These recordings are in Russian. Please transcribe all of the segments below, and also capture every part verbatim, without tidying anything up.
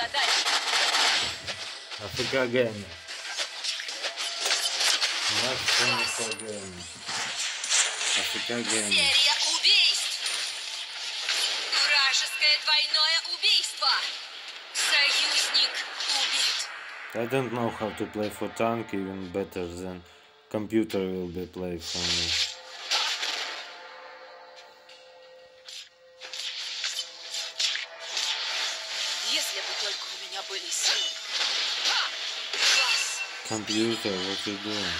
Куда дальше? Africa Game. Africa Game. Africa Game. Серия убийств. Вражеское двойное убийство. Союзник убит. I don't know how to play for tank even better than computer will be play for me. Если бы только у меня были силы. Computer, what you doing?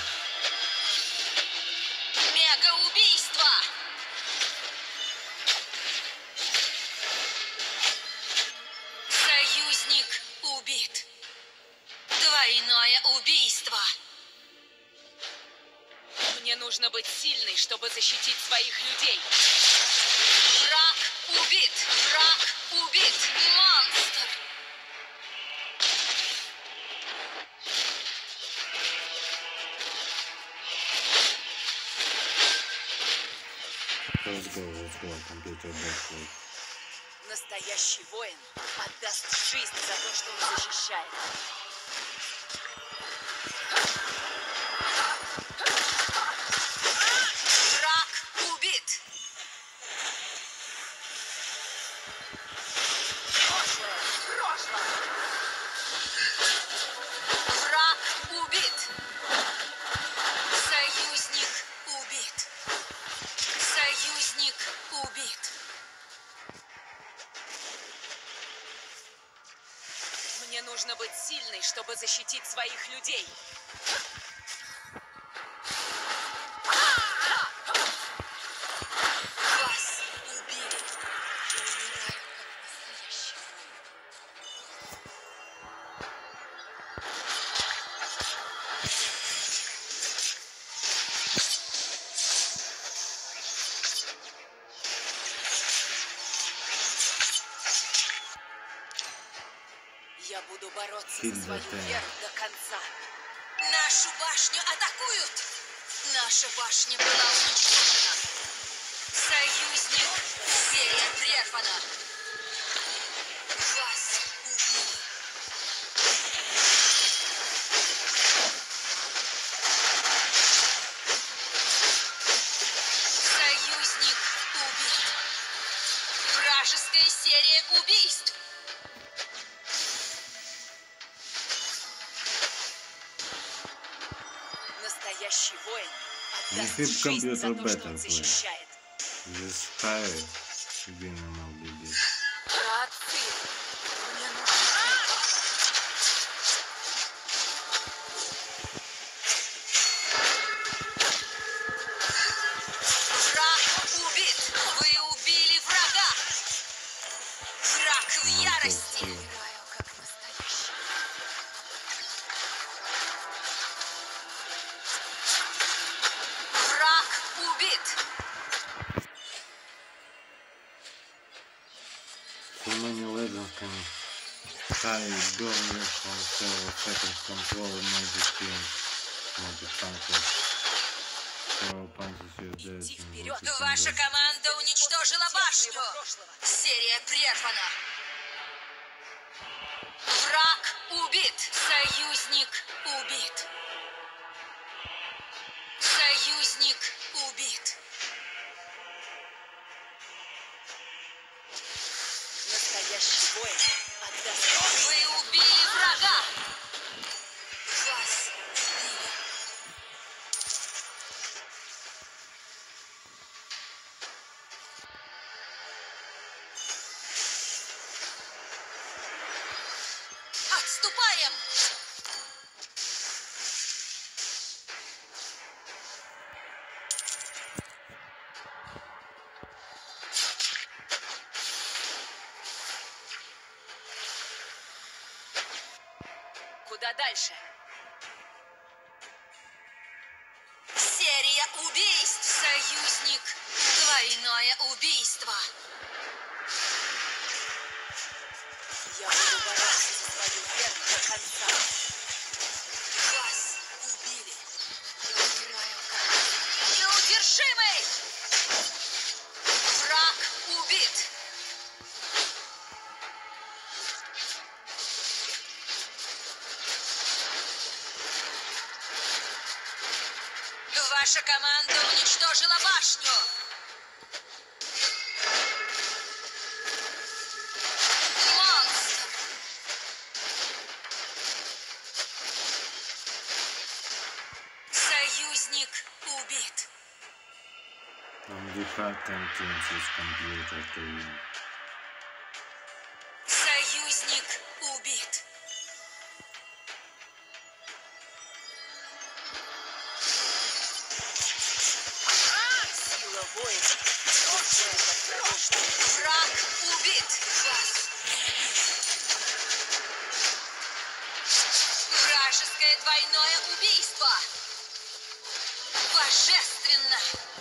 Мега-убийство. Союзник убит. Двойное убийство. Мне нужно быть сильной, чтобы защитить своих людей. Враг убит. Враг убит. Монстр. Let's go, let's go, computer back. Настоящий воин отдаст жизнь за то, что он защищает. Враг убит. Прошлое, прошлое. Враг убит. Союзник убит. Союзник убит. Мне нужно быть сильной, чтобы защитить своих людей. Вас убили. Я умираю, как настоящий Я буду бороться за свою веру до конца. Нашу башню атакуют! Наша башня была уничтожена. Союзник, серия прервана. Вас убили. Союзник убит. Вражеская серия убийств. Настоящий воин отдаст жизнь за то, что он защищает. This high win M L B B. Братцы, мне нужно... Враг убит! Вы убили врага! Враг в ярости! Играю как настоящий. Враг убит! So many legends can high burn less from several seconds control magic team. Magic tank. Several punches your dead. Идти вперед! Ваша команда уничтожила башню! Серия прервана. Враг убит! Союзник убит! Союзник убит! Настоящий воин отдаст. Вы убили врага! Вас убили. Отступаем! Куда дальше? Серия убийств. Союзник. Двойное убийство. Я буду бороться за свою веру до конца. Вас убили. Я умираю как... Неудержимый! Враг убит. Ваша команда уничтожила башню. Монстр. Союзник убит. And we have ten teams with computer to win. Союзник убит. Сила воина. Враг убит. Вражеское двойное убийство. Божественно.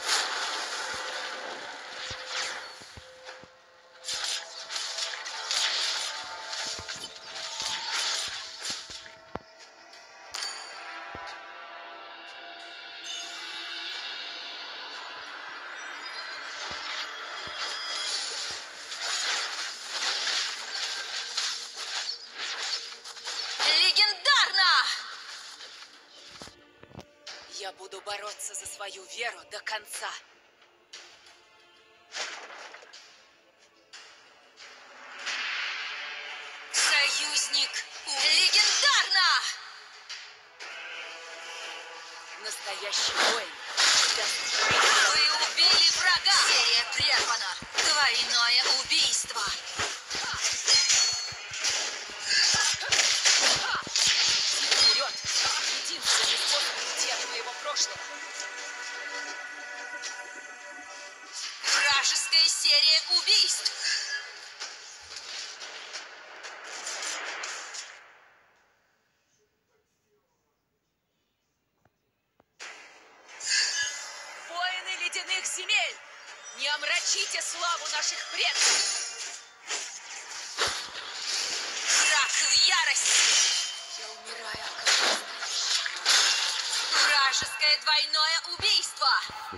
Легендарно! Я буду бороться за свою веру до конца. Союзник убит. Легендарно! Настоящий воин. Вы убили врага. Серия прервана. Двойное убийство. Вперед! Единственный способ уйти от моего прошлого. Вражеская серия убийств. Воины ледяных земель, не омрачите славу наших предков. Враг в ярости. Я умираю, как вражеское двойное убийство.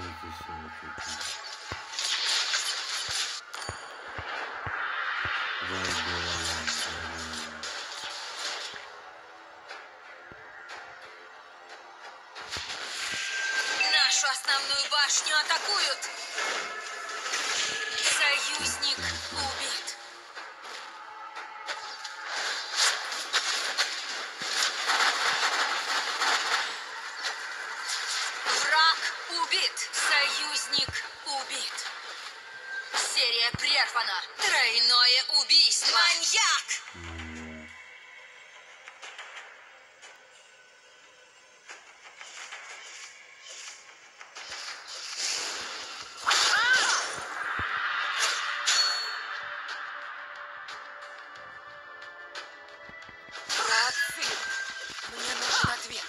Нашу основную башню атакуют. Союзник убит. Враг убит. Союзник убит. Серия прервана. Тройное убийство. Маньяк! Мне нужен ответ.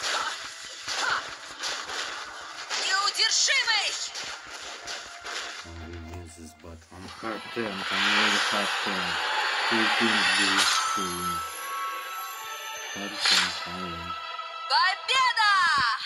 Неудержимый! I'm hard ten, I'm really hard ten. Two teams do it to win. Hard ten, I win. Победа!